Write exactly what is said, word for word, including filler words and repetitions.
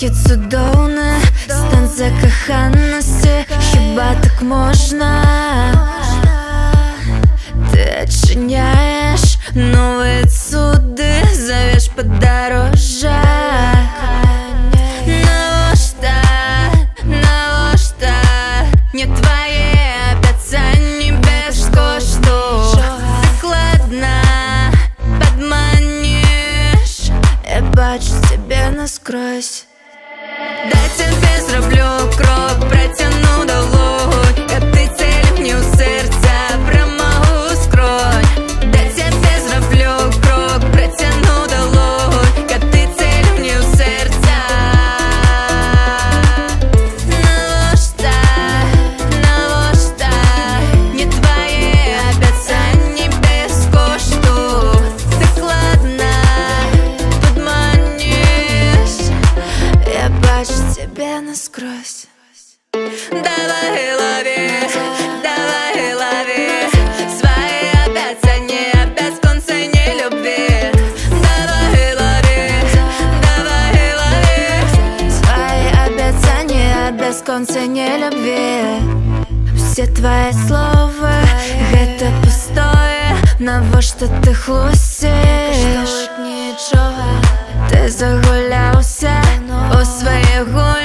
Світі цудовне, стан закоханості, хіба так можна? Ти очиняєш новые цуды, зовешь подорожжа. Но что, но что, не твои обіцяння без кошту. Закладно подманишь, я бачу тебе насквозь. Дай тебе зроблю крок, протяну долонь, а ти цель мені у серця, промогу скронь. Дай тебе зроблю крок, протяну долонь, а ти цель мені у серця. Навошта, навошта, не твої обіцяння без кошту. Закладно подманишь, я бачу тебя насквозь. Давай лови, давай лови свои обіцяння без конца не любви. Давай лови, давай лови свои обіцяння без конца не любви. Все твои слова — это пустое, навошта ти хлусиш? Ти загулявся у своїх гонях.